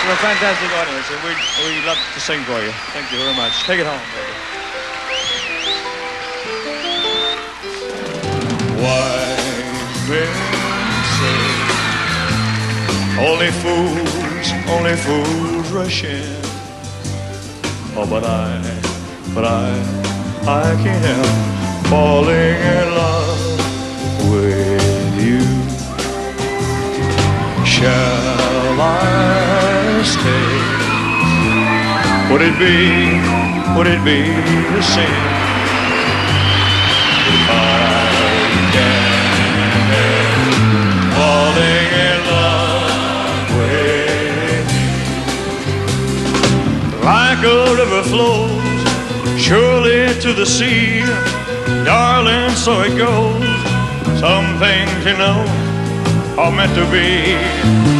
a fantastic audience, and we love to sing for you. Thank you very much. Take it home, baby. White men say only fools rush in. Oh, but I can't help falling in love with you. Shall I stay? Would it be a sin if I can't help falling in love with you? Like a river flows surely to the sea, darling, so it goes. Some things, you know, are meant to be.